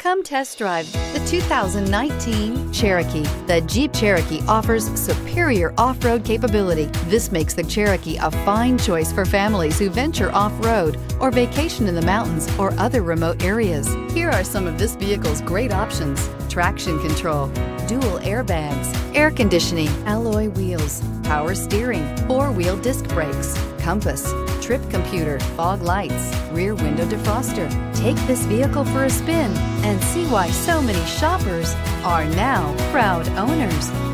Come test drive the 2019 Cherokee. The Jeep Cherokee offers superior off-road capability. This makes the Cherokee a fine choice for families who venture off-road or vacation in the mountains or other remote areas. Here are some of this vehicle's great options: traction control, dual airbags, air conditioning, alloy wheels, power steering, four-wheel disc brakes, compass, trip computer, fog lights, rear window defroster. Take this vehicle for a spin and see why so many shoppers are now proud owners.